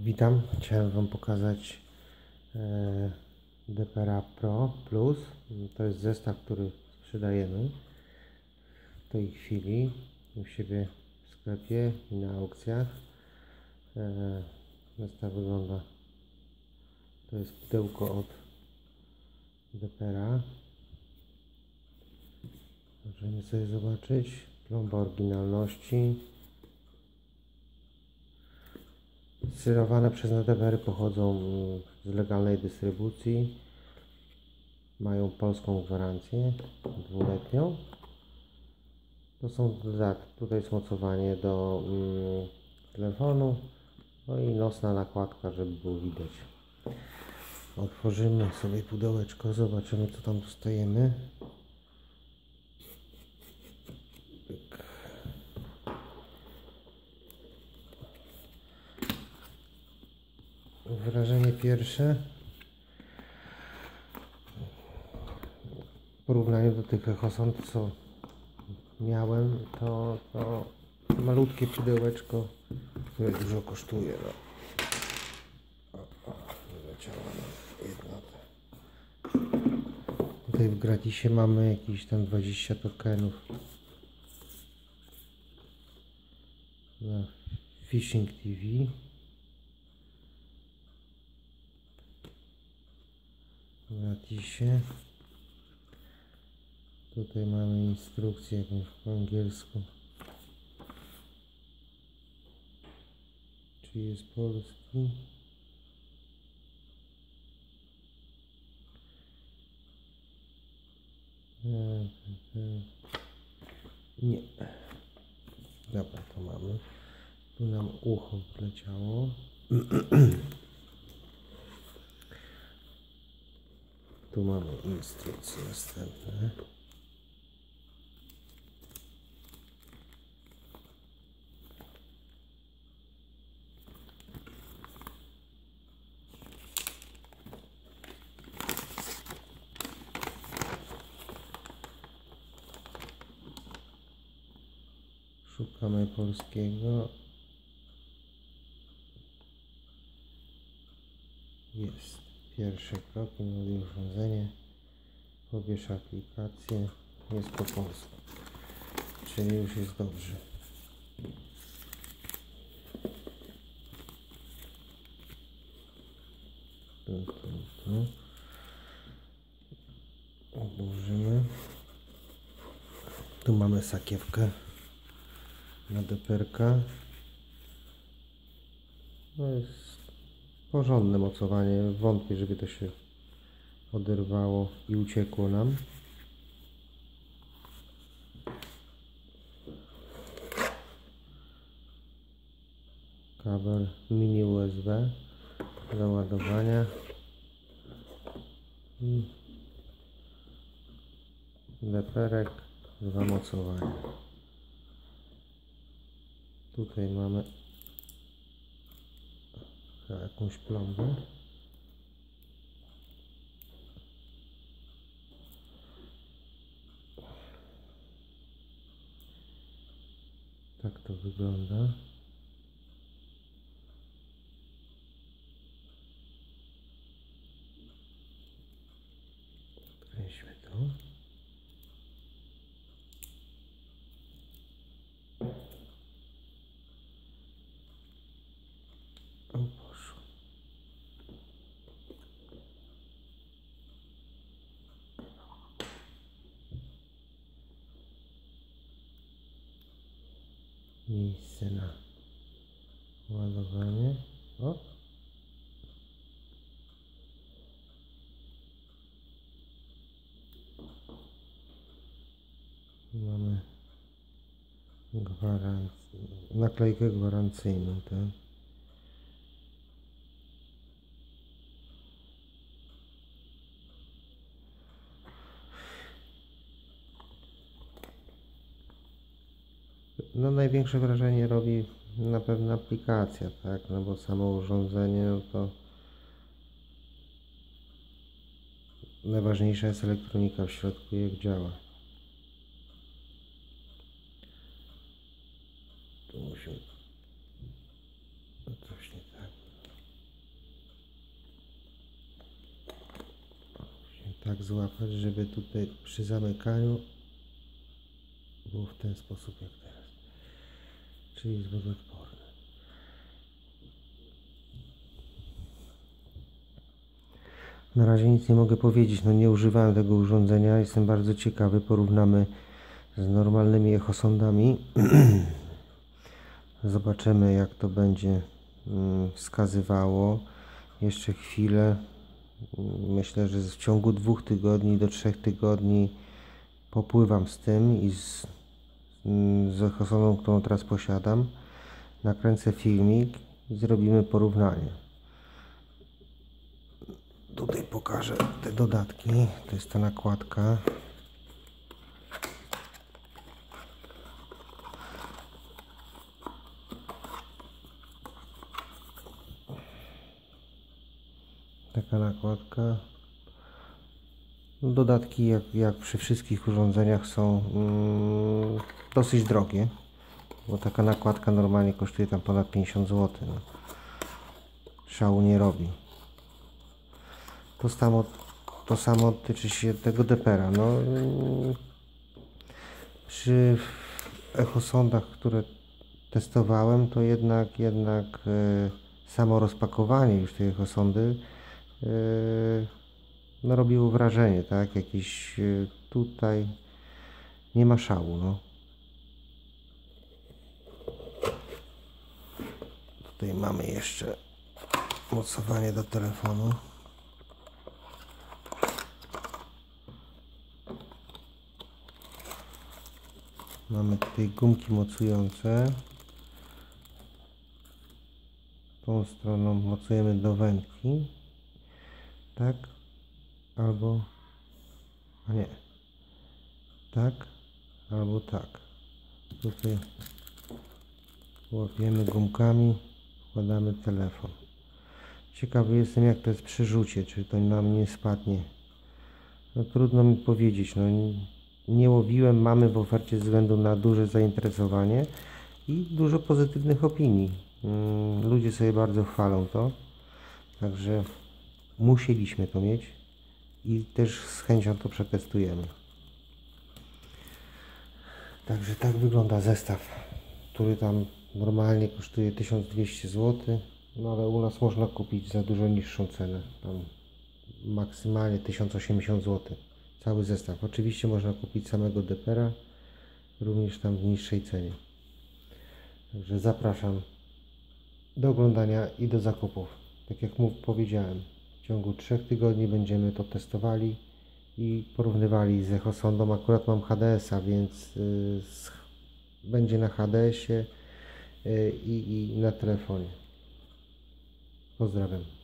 Witam, chciałem Wam pokazać Depera Pro Plus. To jest zestaw, który sprzedajemy w tej chwili u siebie w sklepie i na aukcjach. Zestaw wygląda, to jest pudełko od Depera. Możemy sobie zobaczyć plomba oryginalności. Sterowane przez Depery pochodzą z legalnej dystrybucji. Mają polską gwarancję dwuletnią. To są tutaj jest mocowanie do telefonu, no i nocna nakładka, żeby było widać. Otworzymy sobie pudełeczko, zobaczymy, co tam dostajemy. Wrażenie pierwsze w porównaniu do tych echosond, co miałem, to malutkie pudełeczko, które dużo kosztuje. Wyleciała nam jedna. Tutaj w gratisie mamy jakieś tam 20 tokenów na Fishing TV. W gratisie. Tutaj mamy instrukcję jakąś po angielsku. Czy jest polski? Nie. Dobra, to mamy. Tu nam ucho wleciało. Tu mamy instrukcje następne. Szukamy polskiego. Jest. Pierwszy krok, nowe urządzenie. Pobierz aplikację. Jest po polsku. Czyli już jest dobrze. Tu. Odłożymy. Tu mamy sakiewkę na Deperka. No jest porządne mocowanie. Wątpię, żeby to się oderwało i uciekło nam. Kabel mini USB do ładowania. Deperek do zamocowania. Tutaj mamy jakąś plombę. Tak to wygląda. Weźmy to. O, poszło. Miejsce na ładowanie. O. Mamy naklejkę gwarancyjną, tak? No największe wrażenie robi na pewno aplikacja, tak? No bo samo urządzenie, no to najważniejsza jest elektronika w środku, jak działa. Tu musimy... No coś nie tak. tak złapać, żeby tutaj przy zamykaniu było w ten sposób jak teraz, czyli jest wodoodporny. Na razie nic nie mogę powiedzieć, no nie używałem tego urządzenia, jestem bardzo ciekawy, porównamy z normalnymi echosondami. Zobaczymy, jak to będzie wskazywało. Jeszcze chwilę. Myślę, że w ciągu 2 tygodni do 3 tygodni popływam z tym i z echosondą, którą teraz posiadam. Nakręcę filmik i zrobimy porównanie. Tutaj pokażę te dodatki. To jest ta nakładka. Taka nakładka. Dodatki jak przy wszystkich urządzeniach są dosyć drogie, bo taka nakładka normalnie kosztuje tam ponad 50 zł. No. Szału nie robi. To samo tyczy się tego depera. No, przy echosondach, które testowałem, to jednak samo rozpakowanie już tej echosondy no, robiło wrażenie, tak? Jakiś tutaj nie ma szału, no. Tutaj mamy jeszcze mocowanie do telefonu. Mamy tutaj gumki mocujące. Tą stroną mocujemy do wędki. Tak? Albo... a nie. Tak? Albo tak. Tutaj łapiemy gumkami, wkładamy telefon. Ciekawy jestem, jak to jest przy rzucie, czy to nam nie spadnie. No trudno mi powiedzieć, no nie łowiłem, mamy w ofercie ze względu na duże zainteresowanie i dużo pozytywnych opinii. Ludzie sobie bardzo chwalą to, także musieliśmy to mieć i też z chęcią to przetestujemy. Także tak wygląda zestaw, który tam normalnie kosztuje 1200 zł, no ale u nas można kupić za dużo niższą cenę, tam maksymalnie 1080 zł. Cały zestaw. Oczywiście można kupić samego depera, również tam w niższej cenie. Także zapraszam do oglądania i do zakupów. Tak jak powiedziałem, w ciągu 3 tygodni będziemy to testowali i porównywali z echosondą. Akurat mam HDS-a, więc będzie na HDS-ie i na telefonie. Pozdrawiam.